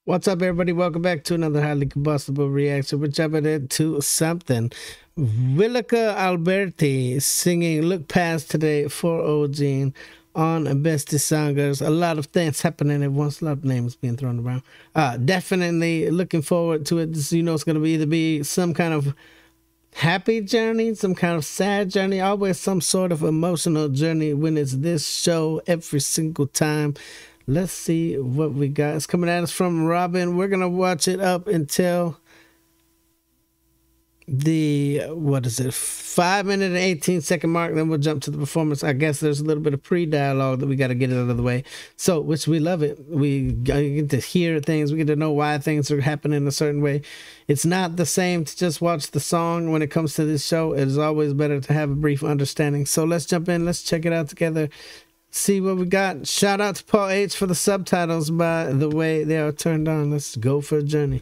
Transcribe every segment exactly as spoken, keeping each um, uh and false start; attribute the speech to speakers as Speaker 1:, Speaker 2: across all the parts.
Speaker 1: What's up, everybody? Welcome back to another highly combustible reaction. We're jumping into something. Willeke Alberti singing Look Past Today for Eugene on Beste Sangers. A lot of things happening at once. A lot of names being thrown around. Uh, definitely looking forward to it. This, you know, it's going to be either be some kind of happy journey, some kind of sad journey, always some sort of emotional journey when it's this show every single time. Let's see what we got. It's coming at us from Robin. We're going to watch it up until the, what is it, five minute and eighteen second mark. Then we'll jump to the performance. I guess there's a little bit of pre-dialogue that we got to get it out of the way. So, which we love it. We get to hear things. We get to know why things are happening a certain way. It's not the same to just watch the song when it comes to this show. It is always better to have a brief understanding. So let's jump in. Let's check it out together. See what we got. Shout out to Paul H for the subtitles, by the way they are turned on. Let's go for a journey.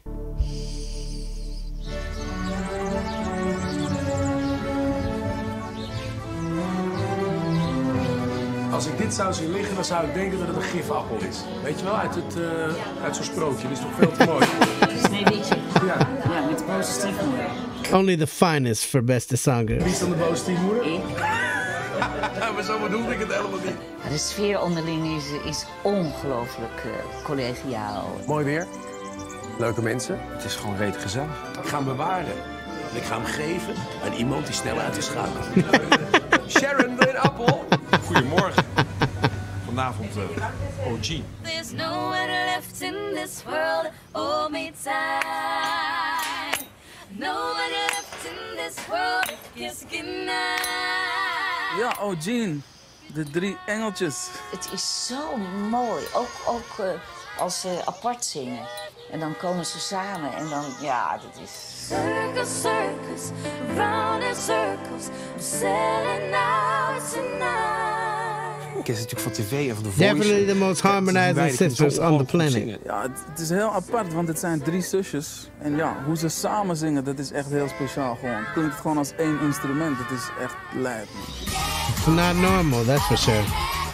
Speaker 2: Als ik dit zou zien liggen, dan zou ik denken dat het een gifappel is. Weet je wel, uit, het, uh, uit zo'n sprookje. Dat is toch veel te mooi.
Speaker 3: Sneeuwwitje.
Speaker 2: Ja.
Speaker 3: Ja, met de boze stiefmoeder.
Speaker 1: Only the finest for Beste Sangers.
Speaker 2: Wie is dan de boze stiefmoeder?
Speaker 3: Ik.
Speaker 2: Maar zo bedoelde ik het helemaal niet.
Speaker 3: De sfeer onderling is, is ongelooflijk uh, collegiaal.
Speaker 2: Mooi weer. Leuke mensen.
Speaker 4: Het is gewoon reet gezellig.
Speaker 2: Ik ga hem bewaren. Ik ga hem geven aan iemand die snel uit is schakelen. Sharon, wil je een appel?
Speaker 4: Goedemorgen. Vanavond uh, O G.
Speaker 5: There's no one left in this world, hold me tight. No one left in this world, kiss goodnight.
Speaker 6: Ja, Eugene. De drie engeltjes.
Speaker 3: Het is zo mooi, ook, ook uh, als ze apart zingen. En dan komen ze samen en dan, ja, dat is...
Speaker 5: Circus, circus, round in circles, I'm sailing out tonight.
Speaker 4: Ik ken ze natuurlijk van tv en van de Voice.
Speaker 1: Definitely the most harmonizing sisters on the planet.
Speaker 6: Ja, het, het is heel apart, want het zijn drie zusjes. En ja, hoe ze samen zingen, dat is echt heel speciaal gewoon. Het klinkt gewoon als één instrument, het is echt lijp.
Speaker 1: It's not normal, that's for sure.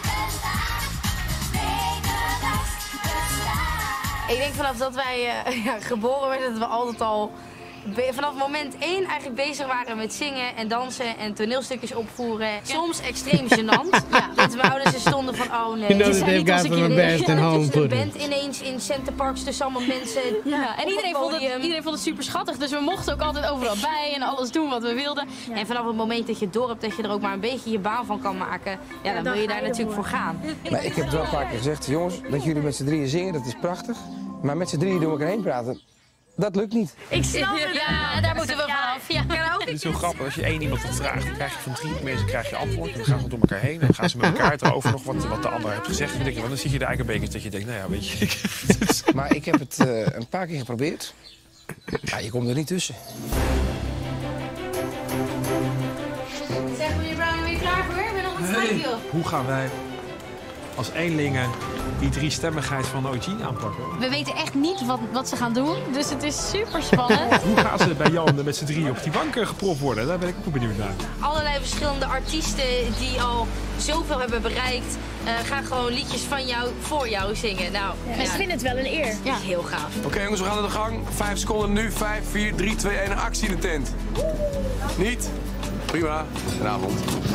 Speaker 7: Ik denk vanaf dat wij uh, ja, geboren werden, dat we altijd al vanaf moment één eigenlijk bezig waren met zingen en dansen en toneelstukjes opvoeren. Soms extreem gênant. Ja. Dat mijn ouders er stonden van, oh nee.
Speaker 1: You know that they've got some embarrassed and home
Speaker 7: De
Speaker 1: footage.
Speaker 7: band ineens in Center Parks tussen allemaal mensen.
Speaker 8: Ja, en iedereen vond, het, iedereen vond het super schattig, dus we mochten ook altijd overal bij en alles doen wat we wilden.
Speaker 7: Ja. En vanaf het moment dat je door hebt dat je er ook maar een beetje je baan van kan maken, ja, dan, dan wil je daar natuurlijk voor gaan.
Speaker 9: Maar ik heb het wel een paar keer gezegd, jongens, dat jullie met z'n drieën zingen, dat is prachtig. Maar met z'n drieën door elkaar heen praten, dat lukt niet.
Speaker 8: Ik snap het, ja, daar moeten we vanaf. Ja.
Speaker 4: Het is heel grappig, als je één iemand wat vraagt, dan krijg je van drie mensen krijg je antwoord. Dan gaan ze door elkaar heen en dan gaan ze met elkaar het over nog wat, wat de ander heeft gezegd. Dan, denk je, want dan zie je de eigen bekens dat je denkt, nou ja, weet je.
Speaker 9: Maar ik heb het uh, een paar keer geprobeerd. Ja, je komt er niet tussen.
Speaker 7: Zeg meneer Brown, ben je klaar voor? Ik ben nog een strijkje op.
Speaker 4: Hoe gaan wij als eenlingen die driestemmigheid van Eugene aanpakken?
Speaker 8: We weten echt niet wat, wat ze gaan doen, dus het is super spannend.
Speaker 4: Hoe gaan ze bij Jan met z'n drieën op die banken gepropt worden? Daar ben ik ook benieuwd naar.
Speaker 7: Allerlei verschillende artiesten die al zoveel hebben bereikt, uh, gaan gewoon liedjes van jou voor jou zingen. Nou,
Speaker 8: Ja, ja. Ze vinden het wel een eer.
Speaker 7: Ja, heel gaaf.
Speaker 2: Oké okay, jongens, we gaan naar de gang. Vijf seconden nu. Vijf, vier, drie, twee, één. Actie in de tent. Niet? Prima. Goedenavond.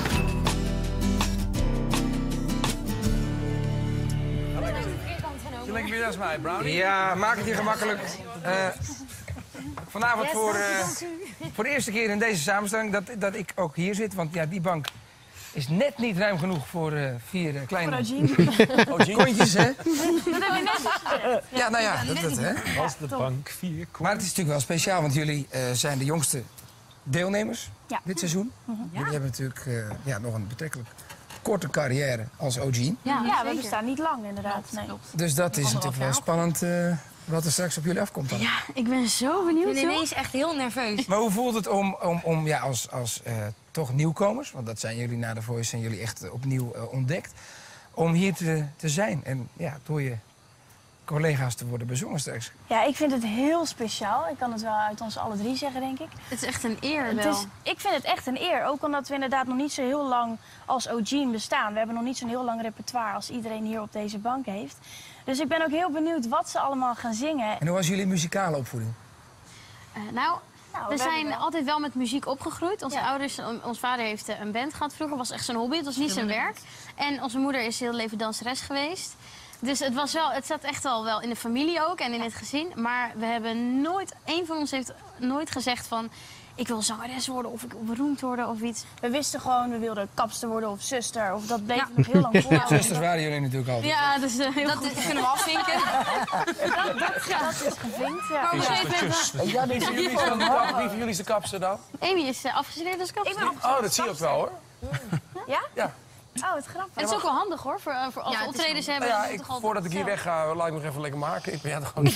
Speaker 2: Je lekker weer als mij, Brownie?
Speaker 9: Ja, maak het hier gemakkelijk. Uh, vanavond voor, uh, voor de eerste keer in deze samenstelling dat, dat ik ook hier zit. Want ja, die bank is net niet ruim genoeg voor uh, vier uh, kleine kontjes, hè?
Speaker 8: Dat heb je net
Speaker 9: Ja, nou ja, dat, dat, hè?
Speaker 4: Als de bank vier
Speaker 9: Maar het is natuurlijk wel speciaal, want jullie uh, zijn de jongste deelnemers
Speaker 8: ja.
Speaker 9: dit seizoen.
Speaker 8: Ja.
Speaker 9: Jullie hebben natuurlijk uh, ja, nog een betrekkelijk korte carrière als Eugene.
Speaker 8: Ja, ja, we bestaan niet lang inderdaad. Nee.
Speaker 9: Dus dat is natuurlijk wel spannend uh, wat er straks op jullie afkomt dan.
Speaker 8: Ja, ik ben zo benieuwd.
Speaker 7: Ik ben ineens echt heel nerveus.
Speaker 9: Maar hoe voelt het om, om, om ja, als, als uh, toch nieuwkomers, want dat zijn jullie na de Voice, zijn jullie echt uh, opnieuw uh, ontdekt, om hier te, te zijn en ja, door je collega's te worden bezongen straks.
Speaker 10: Ja, ik vind het heel speciaal. Ik kan het wel uit ons alle drie zeggen, denk ik.
Speaker 8: Het is echt een eer
Speaker 10: Het
Speaker 8: wel.
Speaker 10: is, ik vind het echt een eer. Ook omdat we inderdaad nog niet zo heel lang als O G bestaan. We hebben nog niet zo'n heel lang repertoire als iedereen hier op deze bank heeft. Dus ik ben ook heel benieuwd wat ze allemaal gaan zingen.
Speaker 9: En hoe was jullie muzikale opvoeding?
Speaker 8: Uh, nou,
Speaker 10: Nou,
Speaker 8: we
Speaker 10: we
Speaker 8: zijn
Speaker 10: wel.
Speaker 8: altijd wel met muziek opgegroeid. Onze
Speaker 10: Ja.
Speaker 8: ouders, ons vader heeft een band gehad vroeger. was echt zijn hobby, het was niet zijn werk. En onze moeder is heel leven danseres geweest. Dus het, was wel, het zat echt al wel in de familie ook en in het gezin. Maar we hebben nooit, één van ons heeft nooit gezegd van... ik wil zangeres worden of ik wil beroemd worden of iets.
Speaker 10: We wisten gewoon, we wilden kapster worden of zuster. Of dat bleef nog heel lang volhouden.
Speaker 9: Zusters waren jullie natuurlijk altijd.
Speaker 8: Ja, dus uh, heel
Speaker 7: Dat
Speaker 8: goed.
Speaker 7: is- kunnen we afvinken.
Speaker 10: dat, dat, dat is gevinkt, ja.
Speaker 8: Maar op een gegeven moment...
Speaker 4: En Jan, wie van jullie is dan de kap- wie van jullie is de kapster dan?
Speaker 8: Amy is uh, afgestudeerd als kapster.
Speaker 10: Ik ben afgestudeerd
Speaker 4: Oh, dat zie je ook wel hoor.
Speaker 10: Ja?
Speaker 4: Ja.
Speaker 10: Oh, wat grappig.
Speaker 8: En het is ook wel handig hoor, voor, uh, voor als
Speaker 7: Ja,
Speaker 8: we
Speaker 7: het is
Speaker 8: optredens
Speaker 7: handig.
Speaker 8: hebben.
Speaker 4: Nou ja,
Speaker 8: dan
Speaker 4: ik,
Speaker 8: toch altijd
Speaker 4: voordat ik hier
Speaker 8: zelf.
Speaker 4: weg ga, laat ik nog even lekker maken. Ik ben ja toch gewoon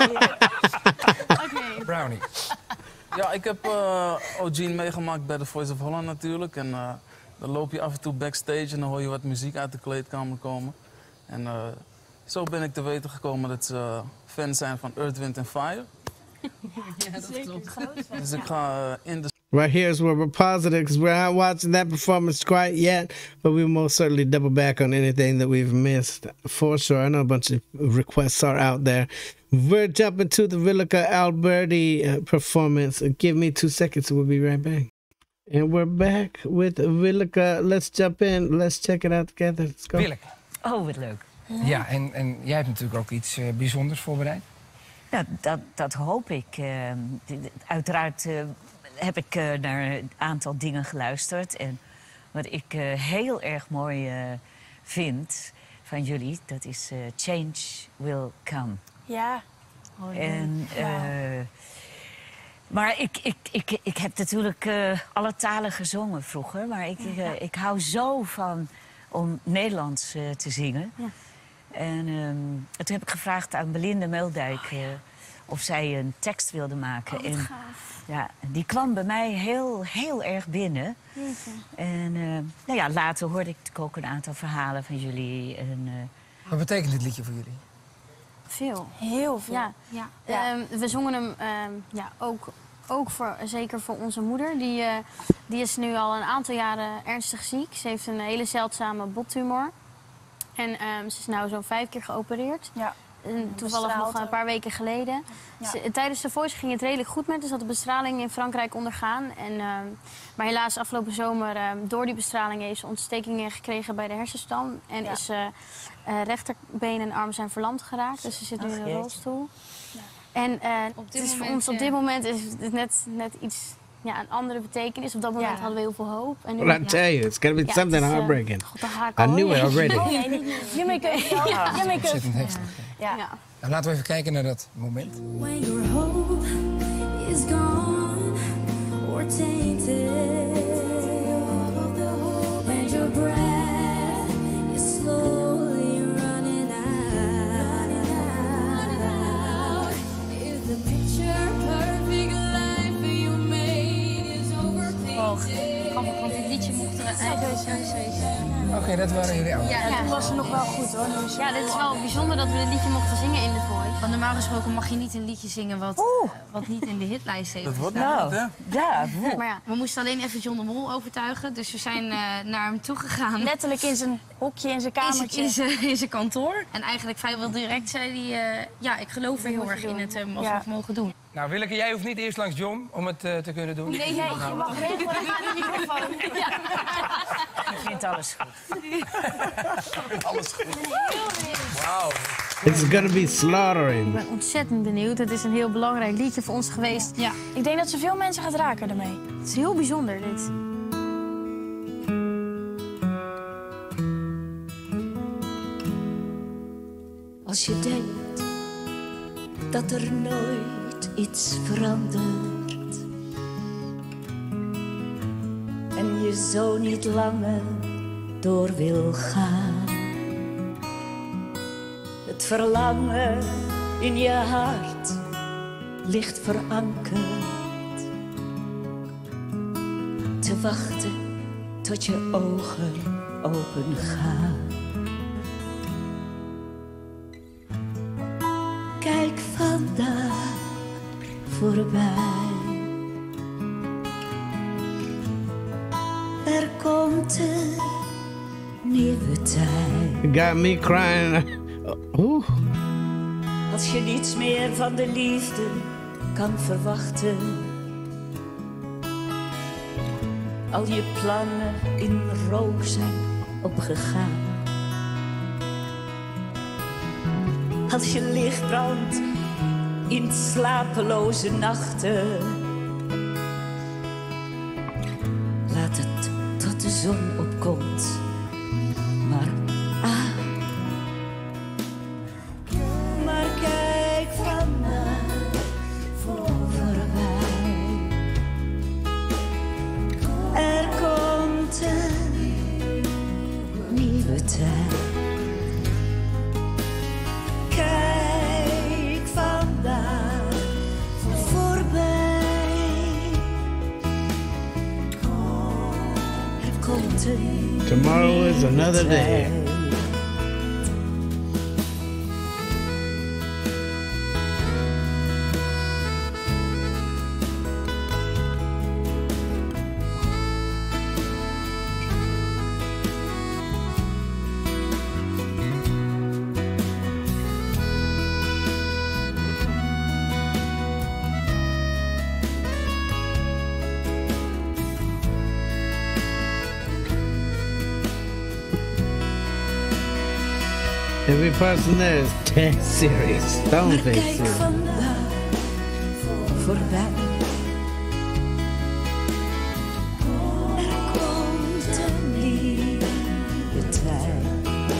Speaker 8: Oké.
Speaker 9: Brownie.
Speaker 6: Ja, ik heb uh, O G meegemaakt bij The Voice of Holland natuurlijk. En uh, dan loop je af en toe backstage en dan hoor je wat muziek uit de kleedkamer komen. En uh, zo ben ik te weten gekomen dat ze uh, fan zijn van Earth, Wind and Fire.
Speaker 8: Ja, dat klopt.
Speaker 6: Dus ik ga uh, in de
Speaker 1: Right here is where we're positive because we're not watching that performance quite yet, but we most certainly double back on anything that we've missed for sure. I know a bunch of requests are out there. We're jumping to the Villica Alberti uh, performance. Give me two seconds, we'll be right back. And we're back with Villica. Let's jump in. Let's check it out together. Let's go.
Speaker 9: Willeke.
Speaker 11: Oh, wat leuk.
Speaker 9: Ja, en, en jij hebt natuurlijk ook iets uh, bijzonders voorbereid.
Speaker 11: Ja, dat, dat hoop ik. Uh, uiteraard uh, heb ik uh, naar een aantal dingen geluisterd. En wat ik uh, heel erg mooi uh, vind van jullie, dat is uh, Change Will Come.
Speaker 10: Ja.
Speaker 11: En, uh,
Speaker 10: Wauw.
Speaker 11: maar ik, ik, ik, ik heb natuurlijk uh, alle talen gezongen vroeger. Maar ik, uh, ik hou zo van om Nederlands uh, te zingen.
Speaker 10: Ja.
Speaker 11: En um, toen heb ik gevraagd aan Belinda Meeldijk uh, of zij een tekst wilde maken.
Speaker 10: Oh, wat
Speaker 11: en
Speaker 10: gaaf.
Speaker 11: ja, die kwam bij mij heel, heel erg binnen.
Speaker 10: Jeetje.
Speaker 11: En uh, nou ja, later hoorde ik natuurlijk ook een aantal verhalen van jullie. En, uh,
Speaker 9: Wat betekent dit liedje voor jullie?
Speaker 8: Veel.
Speaker 10: Heel veel.
Speaker 8: Ja.
Speaker 10: Ja.
Speaker 8: Ehm, we zongen hem ehm, ja, ook, ook voor, zeker voor onze moeder. Die, uh, die is nu al een aantal jaren ernstig ziek. Ze heeft een hele zeldzame bottumor. En ehm, ze is nu zo'n vijf keer geopereerd.
Speaker 10: Ja.
Speaker 8: En toevallig
Speaker 10: Bestraald
Speaker 8: nog een paar weken geleden.
Speaker 10: Ja.
Speaker 8: Ze- tijdens de Voice ging het redelijk goed met. Ze had de bestraling in Frankrijk ondergaan. En, ehm, maar helaas afgelopen zomer, ehm, door die bestraling, heeft ze ontstekingen gekregen bij de hersenstam. En
Speaker 10: Ja.
Speaker 8: is uh, uh, rechterbeen en arm zijn verlamd geraakt. Dus ze zit nu
Speaker 11: Ach,
Speaker 8: in een
Speaker 11: jeetje.
Speaker 8: rolstoel. En uh,
Speaker 7: Op
Speaker 8: het
Speaker 7: dit
Speaker 8: is voor
Speaker 7: moment,
Speaker 8: ons op
Speaker 7: ja.
Speaker 8: dit moment is het net, net iets, ja, een andere betekenis. Op dat moment
Speaker 10: Ja.
Speaker 8: hadden we heel veel hoop. En nu,
Speaker 1: Well, I
Speaker 8: ja.
Speaker 1: tell you, it's gonna be
Speaker 8: Ja,
Speaker 1: something
Speaker 8: het is, uh,
Speaker 1: heartbreaking.
Speaker 8: God, daar ga ik
Speaker 1: I
Speaker 8: al.
Speaker 1: knew it already.
Speaker 10: Oh nee, niet niet. You make it. Ja, you make it.
Speaker 9: Ontzettend heftig.
Speaker 10: Ja.
Speaker 8: Ja.
Speaker 9: Nou, laten we even kijken naar dat moment.
Speaker 5: When your hope is gone or tainted, and your breath is slowly running out. If the picture perfect life you made is overpainted.
Speaker 8: Grappig, want dit liedje mochten we eigenlijk...
Speaker 9: Oké, okay, dat waren jullie ouders.
Speaker 8: Ja,
Speaker 10: Ja, toen was ze nog wel goed hoor. Nu is ze-
Speaker 8: ja, dit is wel bijzonder dat we dit liedje mochten zingen in The Voice.
Speaker 7: Want normaal gesproken mag je niet een liedje zingen wat, uh, wat niet in de hitlijst heeft
Speaker 6: Dat wordt
Speaker 7: gestaan.
Speaker 6: niet, hè?
Speaker 11: ja,
Speaker 8: Maar ja,
Speaker 7: We moesten alleen even John de Mol overtuigen, dus we zijn uh, naar hem toegegaan.
Speaker 10: letterlijk in zijn hokje, in zijn
Speaker 7: In zijn-
Speaker 10: kamertje.
Speaker 7: in zijn, in zijn kantoor. En eigenlijk vrijwel direct zei hij, uh, ja, ik geloof er heel
Speaker 10: moet je
Speaker 7: erg in
Speaker 10: doen.
Speaker 7: het um, als
Speaker 10: Ja.
Speaker 7: we het mogen doen.
Speaker 9: Nou, Willeke, jij hoeft niet eerst langs John om het uh, te kunnen doen.
Speaker 10: Nee, jij je mag regelen aan de microfoon.
Speaker 11: ik vind alles goed.
Speaker 4: Alles goed. Wauw.
Speaker 1: It's gonna be
Speaker 8: ik
Speaker 1: slaughtering.
Speaker 8: ben ontzettend benieuwd. Het is een heel belangrijk liedje voor ons geweest.
Speaker 10: Ja. Ik denk dat ze veel mensen gaat raken ermee.
Speaker 8: Het is heel bijzonder, dit.
Speaker 11: Als je denkt dat er nooit iets verandert en je zo niet langer door wil gaan, het verlangen in je hart ligt verankerd, te wachten tot je ogen open gaan.
Speaker 12: vandaag voorbij. Er komt een nieuwe tijd.
Speaker 1: You got me crying. Oeh.
Speaker 12: Als je niets meer van de liefde kan verwachten. Al je plannen in rook zijn opgegaan. Als je licht brandt in slapeloze nachten. Laat het tot de zon opkomt. Maar ah. Maar kijk vandaag voorbij. Er komt een nieuwe tijd. Kijk vandaag voorbij. Er komt een
Speaker 1: Tomorrow is another day. Every person there is dead serious. Stoneface
Speaker 12: Kijk
Speaker 1: serious.
Speaker 12: vandaag voorbij. Er komt een nieuwe tijd.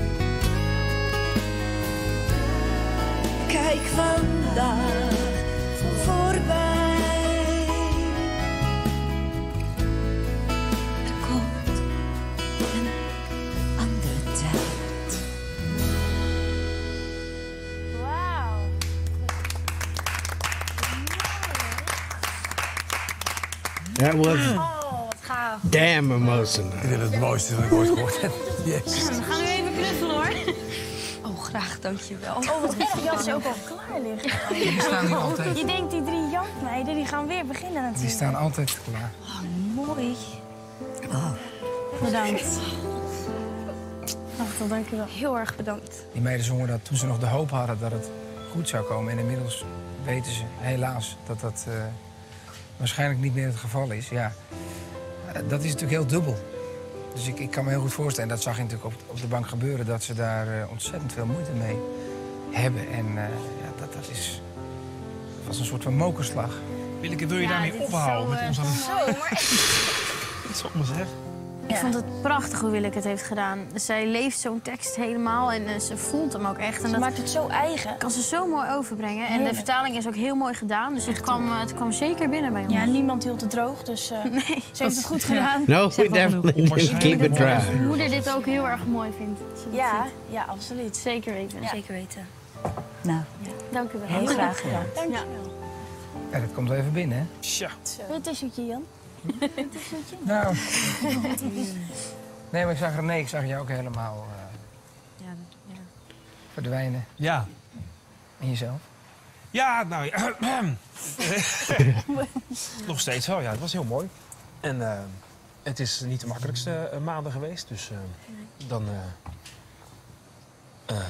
Speaker 12: Kijk vandaag voorbij. Er komt een andere tijd.
Speaker 10: Wauw.
Speaker 1: That was
Speaker 10: Oh, wat gaaf.
Speaker 1: damn emotional.
Speaker 2: Dit is het mooiste dat ik ooit gehoord heb. Yes.
Speaker 8: We gaan nu even knuffelen hoor. Oh, graag, dankjewel.
Speaker 10: Oh, wat echt die jassen ook al klaar liggen.
Speaker 9: Die staan hier altijd.
Speaker 10: Je denkt die drie jachtmeiden die gaan weer beginnen natuurlijk.
Speaker 9: Die staan altijd klaar.
Speaker 10: Oh, mooi. Bedankt. Ach, dank je wel.
Speaker 8: Heel erg bedankt.
Speaker 9: Die meiden zongen dat toen ze nog de hoop hadden dat het goed zou komen. En inmiddels weten ze helaas dat dat uh, waarschijnlijk niet meer het geval is. Ja, uh, dat is natuurlijk heel dubbel. Dus ik, ik kan me heel goed voorstellen, en dat zag je natuurlijk op, op de bank gebeuren, dat ze daar uh, ontzettend veel moeite mee hebben. En uh, ja, dat, dat, is, dat was een soort van mokerslag.
Speaker 4: Willeke, wil je daarmee ophouden met ons aan het...
Speaker 8: Zo, maar
Speaker 4: Wat zal ik maar zeggen?
Speaker 8: Ik vond het prachtig hoe Willeke het heeft gedaan. Zij leeft zo'n tekst helemaal en uh, ze voelt hem ook echt. En
Speaker 10: Ze
Speaker 8: dat
Speaker 10: maakt het zo eigen.
Speaker 8: kan ze zo mooi overbrengen. En de
Speaker 10: Heerlijk.
Speaker 8: vertaling is ook heel mooi gedaan. Dus het kwam, uh, het kwam zeker binnen bij ons.
Speaker 10: Ja, niemand hield het droog, dus uh,
Speaker 8: Nee.
Speaker 10: ze heeft het goed gedaan.
Speaker 1: No, we definitely didn't keep it dry.
Speaker 8: Mijn moeder dit ook heel erg mooi vindt. Als ze dat
Speaker 10: Ja,
Speaker 8: ziet.
Speaker 10: ja, absoluut.
Speaker 8: Zeker weten.
Speaker 10: Zeker weten.
Speaker 12: Nou,
Speaker 8: Dank u wel.
Speaker 12: heel graag gedaan.
Speaker 10: Dank je wel.
Speaker 9: Ja, dat komt wel even binnen, hè?
Speaker 4: Tja.
Speaker 10: Wil je een tissuetje, Jan? Een tissuetje?
Speaker 9: Nou. Nee, maar ik zag René, ik zag jou ook helemaal uh,
Speaker 8: Ja, ja.
Speaker 9: verdwijnen.
Speaker 4: Ja.
Speaker 9: In jezelf.
Speaker 4: Ja, nou ja. Nog steeds wel, ja. Het was heel mooi. En uh, het is niet de makkelijkste uh, maanden geweest. Dus uh, dan... Uh, uh,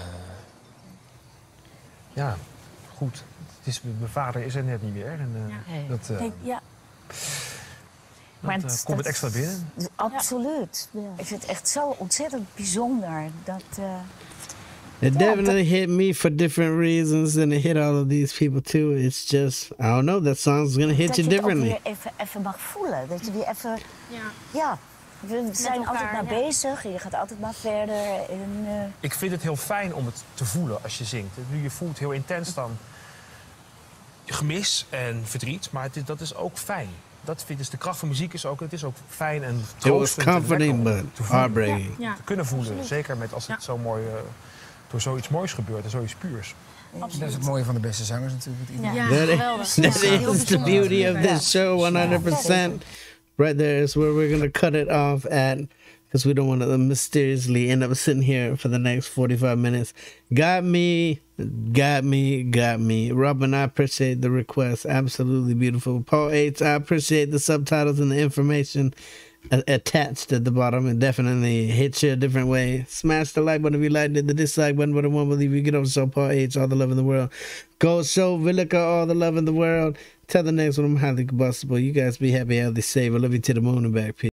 Speaker 4: ja, goed. Het is, mijn vader is er net niet meer. En, uh,
Speaker 12: Ja.
Speaker 4: dat uh,
Speaker 10: Nee, ja.
Speaker 12: Maar
Speaker 4: dat, uh,
Speaker 12: het-
Speaker 4: komt het
Speaker 12: dat-
Speaker 4: extra binnen.
Speaker 12: Absoluut. Ik vind het echt zo ontzettend bijzonder dat... Uh,
Speaker 1: It definitely hit me for different reasons, and it hit all of these people too. It's just, I don't know, that song's gonna hit
Speaker 12: dat
Speaker 1: you
Speaker 12: je het ook
Speaker 1: differently.
Speaker 12: weer even, even mag voelen. Dat je weer even...
Speaker 8: Ja.
Speaker 12: Ja, we zijn
Speaker 8: elkaar,
Speaker 12: altijd maar
Speaker 8: ja.
Speaker 12: bezig. Je gaat altijd maar verder. En, uh,
Speaker 4: Ik vind het heel fijn om het te voelen als je zingt. Nu je voelt heel intens dan gemis en verdriet, maar het is, dat is ook fijn. Dat vind ik, dus de kracht van muziek is ook, het is ook fijn en
Speaker 1: It was
Speaker 4: troostend en
Speaker 1: comforting,
Speaker 4: lekker om
Speaker 1: but
Speaker 4: te voelen.
Speaker 1: heartbreaking.
Speaker 8: Ja.
Speaker 4: Te kunnen voelen, zeker met als het zo mooi, uh, door zoiets moois gebeurt en zoiets puurs.
Speaker 9: Dat is het mooie van de beste zangers natuurlijk. dat iedereen-
Speaker 8: Ja,
Speaker 1: That
Speaker 8: geweldig.
Speaker 1: is,
Speaker 8: Ja,
Speaker 1: that
Speaker 8: heel
Speaker 1: is the
Speaker 8: bijzonder.
Speaker 1: beauty of this show, one hundred percent. Right there is where we're going to cut it off at. because we don't want to mysteriously end up sitting here for the next forty-five minutes. Got me, got me, got me. Robin, I appreciate the request. Absolutely beautiful. Paul H, I appreciate the subtitles and the information attached at the bottom. It definitely hits you a different way. Smash the like button if you liked it, the dislike button, but I won't believe you get over. So Paul H, all the love in the world. Go show Villica all the love in the world. Till the next one, I'm highly combustible. You guys be happy, healthy, safe. I love you to the moon and back. Peace.